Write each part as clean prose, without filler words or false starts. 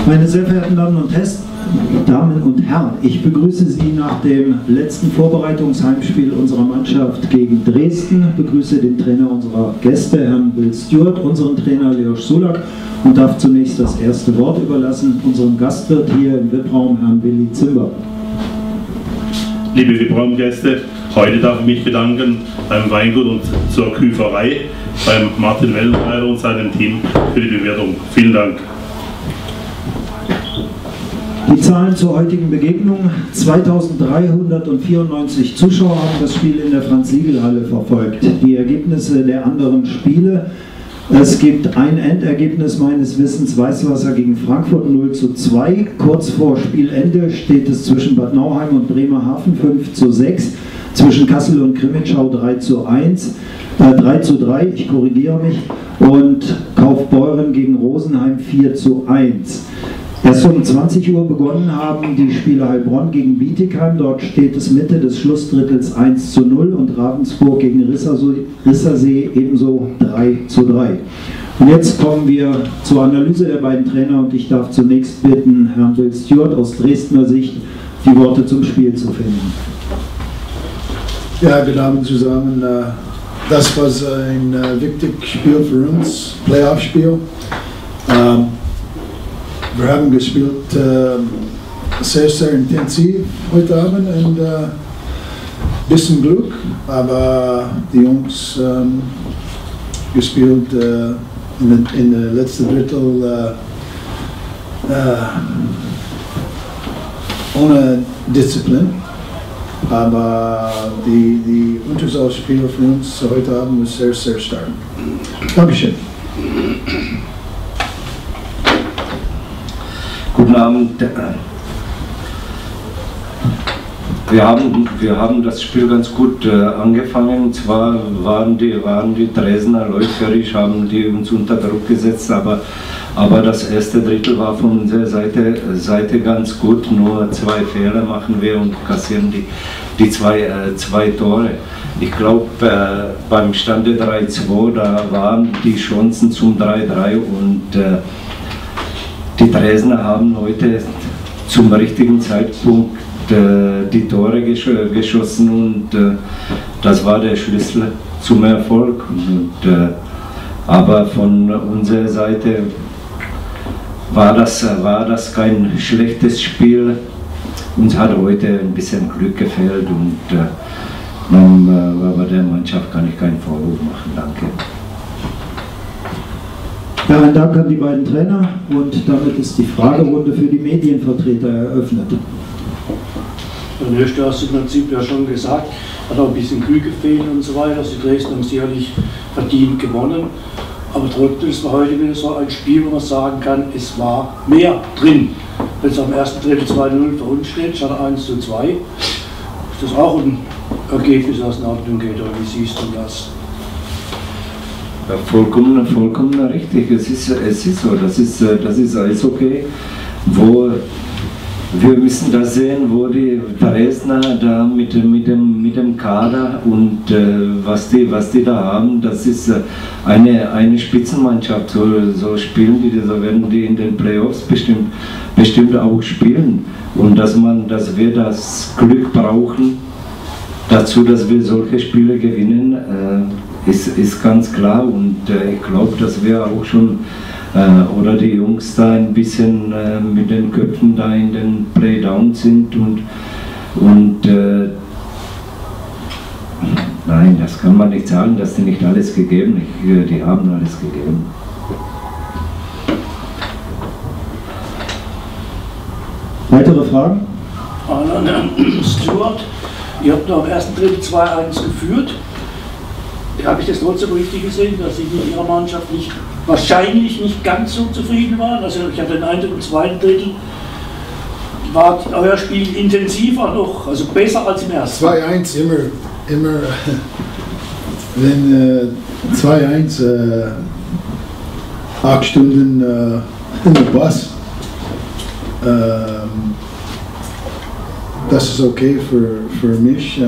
Meine sehr verehrten Damen und Herren, ich begrüße Sie nach dem letzten Vorbereitungsheimspiel unserer Mannschaft gegen Dresden, begrüße den Trainer unserer Gäste, Herrn Bill Stewart, unseren Trainer Leoš Sulak und darf zunächst das erste Wort überlassen unserem Gastwirt hier im VIP-Raum, Herrn Willi Zimber. Liebe VIP-Raumgäste, heute darf ich mich bedanken beim Weingut und zur Küferei, beim Martin Wellenreiter und seinem Team für die Bewertung. Vielen Dank. Die Zahlen zur heutigen Begegnung: 2394 Zuschauer haben das Spiel in der Franz-Siegel-Halle verfolgt. Die Ergebnisse der anderen Spiele: Es gibt ein Endergebnis meines Wissens, Weißwasser gegen Frankfurt 0:2. Kurz vor Spielende steht es zwischen Bad Nauheim und Bremerhaven 5:6, zwischen Kassel und Crimmitschau 3:3, ich korrigiere mich, und Kaufbeuren gegen Rosenheim 4:1. Erst um 20 Uhr begonnen haben die Spiele Heilbronn gegen Bietigheim, dort steht es Mitte des Schlussdrittels 1:0 und Ravensburg gegen Rissersee ebenso 3:3. Und jetzt kommen wir zur Analyse der beiden Trainer und ich darf zunächst bitten, Herrn Bill Stewart aus Dresdner Sicht die Worte zum Spiel zu finden. Ja, guten Abend zusammen. Das war ein wichtiges Spiel für uns, Playoff-Spiel. Wir haben gespielt sehr, sehr intensiv heute Abend und ein bisschen Glück, aber die Jungs gespielt in der letzten Drittel ohne Disziplin. Aber die Unterzahlspiel für uns heute Abend ist sehr, sehr stark. Dankeschön. Guten Abend. Wir haben das Spiel ganz gut angefangen. Zwar waren die Dresdner läuferisch, haben die uns unter Druck gesetzt, aber das erste Drittel war von unserer Seite ganz gut. Nur 2 Fehler machen wir und kassieren die zwei Tore. Ich glaube, beim Stande 3:2, da waren die Chancen zum 3:3 und die Dresdner haben heute zum richtigen Zeitpunkt die Tore geschossen und das war der Schlüssel zum Erfolg. Aber von unserer Seite war das kein schlechtes Spiel. Uns hat heute ein bisschen Glück gefehlt und aber der Mannschaft kann ich keinen Vorwurf machen. Danke. Ja, ein Dank an die beiden Trainer und damit ist die Fragerunde für die Medienvertreter eröffnet. Herr Nösch, du hast im Prinzip ja schon gesagt, hat auch ein bisschen Glück gefehlt und so weiter. Die Dresden haben sicherlich verdient gewonnen. Aber trotzdem ist heute wieder so ein Spiel, wo man sagen kann, es war mehr drin. Wenn es am ersten Drittel 2:0 für uns steht, statt 1:2, ist das auch ein Ergebnis, das in Ordnung geht. Oder wie siehst du das? Ja, vollkommen richtig. Es ist so. Das ist alles okay. Wo wir müssen da sehen, wo die Dresdner da mit dem Kader und was die da haben, das ist eine Spitzenmannschaft. So spielen die, so werden die in den Playoffs bestimmt auch spielen. Und dass wir das Glück brauchen dazu, dass wir solche Spiele gewinnen, ist ganz klar und ich glaube, dass wir auch schon oder die Jungs da ein bisschen mit den Köpfen da in den Playdown sind und nein, das kann man nicht sagen, dass die nicht alles gegeben, die haben alles gegeben. Weitere Fragen? Herrn Stewart, ihr habt noch am ersten Drittel 2:1 geführt. Habe ich das trotzdem richtig gesehen, dass Sie mit Ihrer Mannschaft wahrscheinlich nicht ganz so zufrieden waren? Also ich habe den Eindruck, im zweiten Drittel war euer Spiel intensiver noch, also besser als im ersten. 2:1 immer wenn 2:1 8 Stunden in der Bus, das ist okay für mich.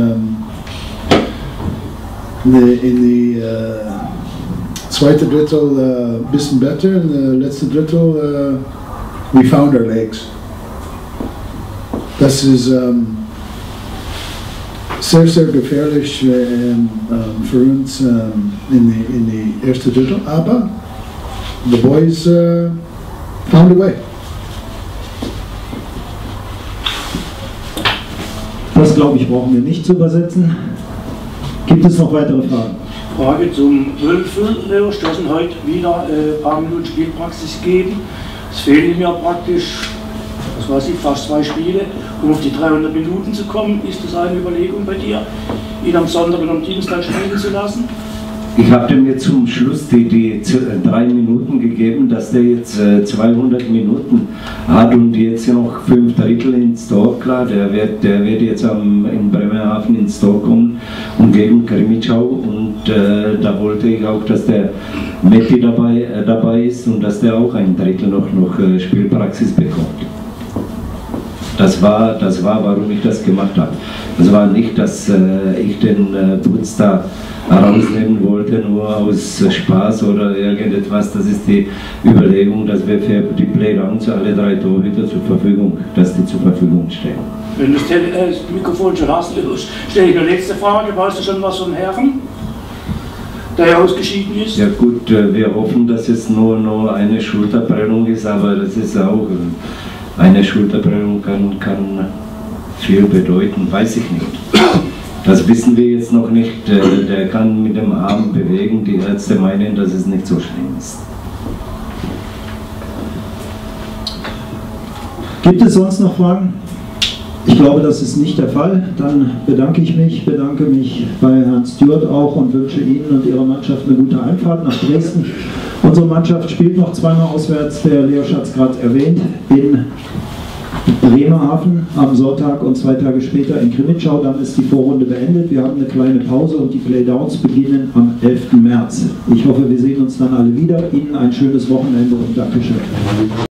In die zweite Drittel ein bisschen besser, in der letzten Drittel we found our legs. Das ist sehr, sehr gefährlich für uns in die erste Drittel, aber the boys found a way. Das, glaube ich, brauchen wir nicht zu übersetzen. Gibt es noch weitere Fragen? Frage zum Wölfel, Leo, stoßen heute wieder ein paar Minuten Spielpraxis geben. Es fehlen mir praktisch, was weiß ich, fast 2 Spiele, um auf die 300 Minuten zu kommen. Ist das eine Überlegung bei dir, ihn am Sonntag und am Dienstag spielen zu lassen? Ich habe mir zum Schluss die 3 Minuten gegeben, dass der jetzt 200 Minuten hat und jetzt noch 5 Drittel ins Tor. Klar, der wird jetzt in Bremerhaven ins Tor kommen und gegen Krimitschau. Und da wollte ich auch, dass der Metti dabei ist und dass der auch ein Drittel noch Spielpraxis bekommt. Das war, warum ich das gemacht habe. Das war nicht, dass ich den Putz da rausnehmen wollte, nur aus Spaß oder irgendetwas. Das ist die Überlegung, dass wir für die Playdowns alle 3 Torhüter zur Verfügung stehen. Wenn du das Mikrofon schon hast, stelle ich eine letzte Frage. Weißt du schon was vom Herren, der ausgeschieden ist? Ja gut, wir hoffen, dass es nur eine Schulterprellung ist, aber das ist auch, eine Schulterprellung kann viel bedeuten, weiß ich nicht. Das wissen wir jetzt noch nicht. Der kann mit dem Arm bewegen. Die Ärzte meinen, dass es nicht so schlimm ist. Gibt es sonst noch Fragen? Ich glaube, das ist nicht der Fall. Dann bedanke mich bei Herrn Stewart auch und wünsche Ihnen und Ihrer Mannschaft eine gute Heimfahrt nach Dresden. Unsere Mannschaft spielt noch zweimal auswärts, der Leosch hat es gerade erwähnt, in Bremerhaven am Sonntag und 2 Tage später in Krimitschau. Dann ist die Vorrunde beendet. Wir haben eine kleine Pause und die Playdowns beginnen am 11. März. Ich hoffe, wir sehen uns dann alle wieder. Ihnen ein schönes Wochenende und Dankeschön.